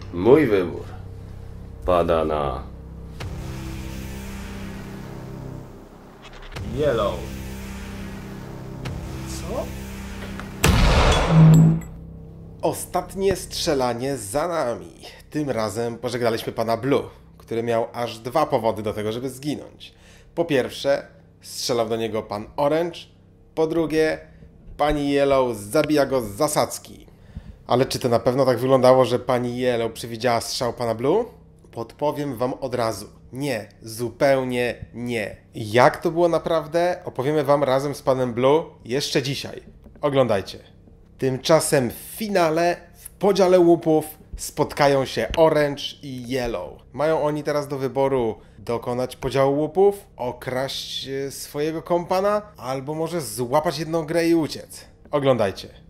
Mój wybór pada na Yellow. Co? Ostatnie strzelanie za nami. Tym razem pożegnaliśmy pana Blue, który miał aż dwa powody do tego, żeby zginąć. Po pierwsze, strzelał do niego pan Orange. Po drugie, pani Yellow zabija go z zasadzki. Ale czy to na pewno tak wyglądało, że pani Yellow przewidziała strzał pana Blue? Podpowiem wam od razu. Nie, zupełnie nie. Jak to było naprawdę, opowiemy wam razem z panem Blue jeszcze dzisiaj. Oglądajcie. Tymczasem w finale, w podziale łupów, spotkają się Orange i Yellow. Mają oni teraz do wyboru dokonać podziału łupów, okraść swojego kompana, albo może złapać jedną grę i uciec. Oglądajcie.